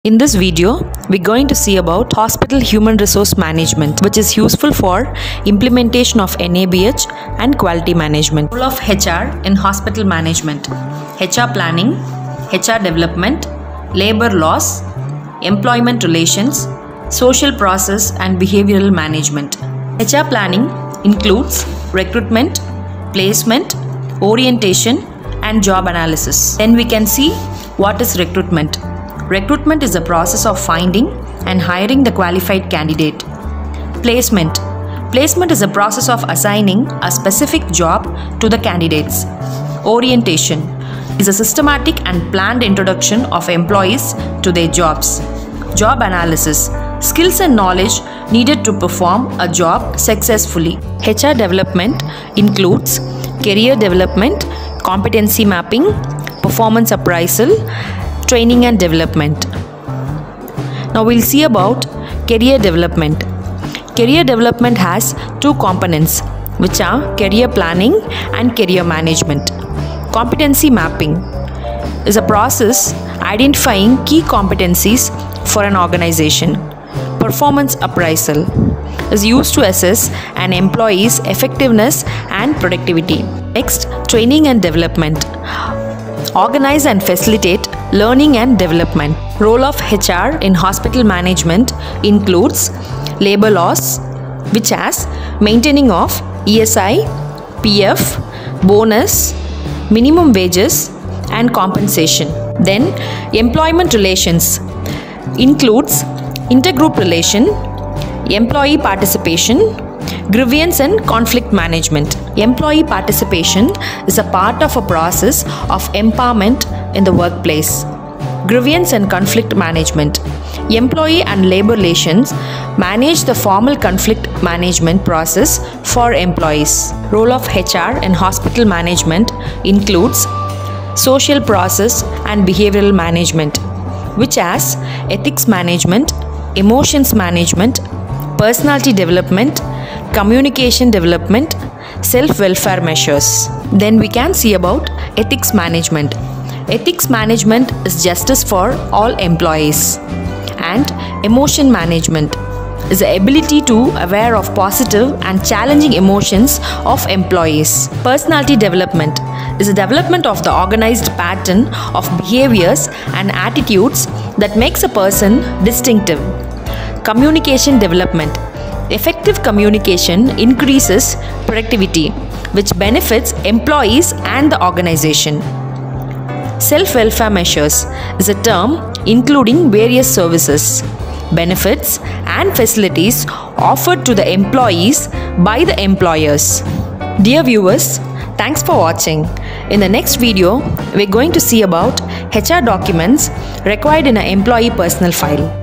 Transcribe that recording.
In this video, we're going to see about Hospital Human Resource Management, which is useful for implementation of NABH and quality management. Role of HR in hospital management: HR planning, HR development, labor laws, employment relations, social process and behavioral management. HR planning includes recruitment, placement, orientation and job analysis. Then we can see what is recruitment. Recruitment is the process of finding and hiring the qualified candidate. Placement. Placement is the process of assigning a specific job to the candidates. Orientation is a systematic and planned introduction of employees to their jobs. Job analysis. Skills and knowledge needed to perform a job successfully. HR development includes career development, competency mapping, performance appraisal, training and development. Now we'll see about career development. Career development has two components, which are career planning and career management. Competency mapping is a process identifying key competencies for an organization. Performance appraisal is used to assess an employee's effectiveness and productivity. Next, training and development. Organize and facilitate learning and development. Role of HR in hospital management includes labor laws, which has maintaining of ESI, PF, bonus, minimum wages and compensation. Then employment relations includes intergroup relation, employee participation, grievance and conflict management. Employee participation is a part of a process of empowerment in the workplace. Grievance and conflict management. Employee and labor relations manage the formal conflict management process for employees. Role of HR in hospital management includes social process and behavioral management, which has ethics management, emotions management, personality development, communication development, self-welfare measures. Then we can see about ethics management. Ethics management is justice for all employees. And emotion management is the ability to aware of positive and challenging emotions of employees. Personality development is the development of the organized pattern of behaviors and attitudes that makes a person distinctive. Communication development. Effective communication increases productivity, which benefits employees and the organization. Self-welfare measures is a term including various services, benefits and facilities offered to the employees by the employers. Dear viewers, thanks for watching. In the next video, we're going to see about HR documents required in an employee personal file.